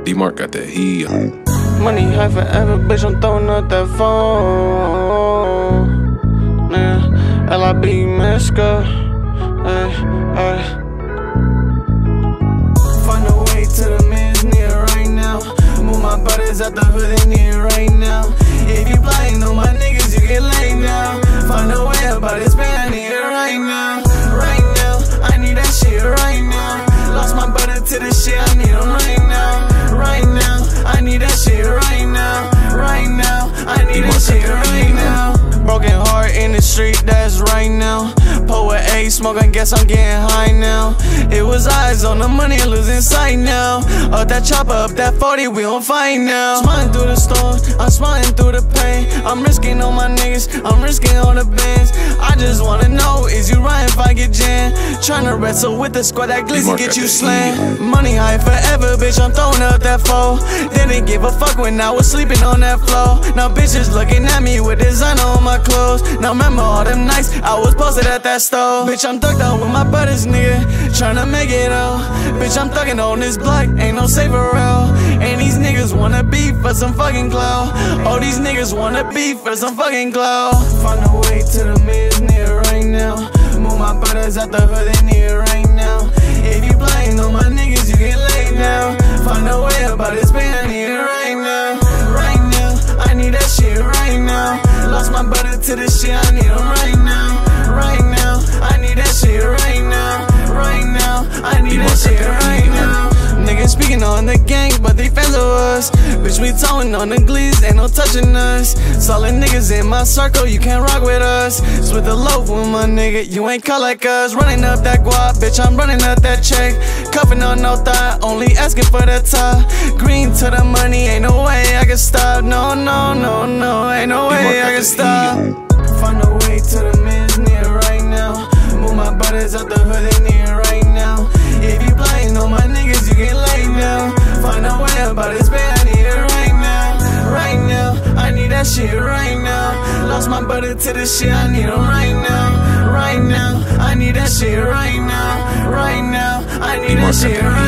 D-Mark got that heat. Money high forever, bitch, I'm throwing up that phone. Yeah, L.I.B. Miska. Ay, ay. Find a way to the men's near right now. Move my brothers out the hood, they near right now. If you blind on my niggas, you get laid now. Find a way about this man, I need it right now. Right now, I need that shit right now. Lost my brother to this shit, I need him right now. Right now, I need that shit right now. Right now, I need that shit right now. Broken heart in the street, that's right now. Poet A, smoking, guess I'm getting high now. It was eyes on the money, losing sight now. Up that chopper, up that 40, we on fight now. Smiling through the storm, I'm smiling through the pain. I'm risking on my niggas, I'm risking on the bands. I just wanna know, is you right if I get jammed? Tryna wrestle with the squad, that glizzy get you slammed. Money high forever, bitch, I'm throwing up that foe. Didn't give a fuck when I was sleeping on that floor. Now bitches looking at me with designer on my clothes. Now remember all them nights I was posted at that store. Bitch, I'm thugged out with my brothers, nigga, tryna make it out. Bitch, I'm thugging on this block, ain't no safer route. And these niggas wanna beef for some fucking clout. Oh, these niggas wanna beef for some fucking clout. Find a way to the mids near right now. Move my brothers out the hood, they near right now. If you blind on my niggas, you get laid now. Find a way about this pain, I need it right now. Right now, I need that shit right now. Lost my brother to this shit, I need him right now. Right now, I need that shit right now. Right now, I need that shit right now. Niggas speaking on the gang, but they fans of us. Bitch, we towing on the glees, ain't no touching us. Solid niggas in my circle, you can't rock with us. Split the loaf with my nigga, you ain't cut like us. Running up that guap, bitch, I'm running up that check. Cuffing on no thigh, only asking for the top. Green to the money, ain't no way I can stop. No, no, no, no, ain't no way I can stop. Find a way to the men's near right now. Move my brothers out the hood, they near right now. If you blind on my niggas, you get laid now. Find a way about this bad, I need it right now. Right now, I need that shit right now. Lost my brother to this shit, I need him right now. Right now, I need that shit right now. Right now, I need that shit right now.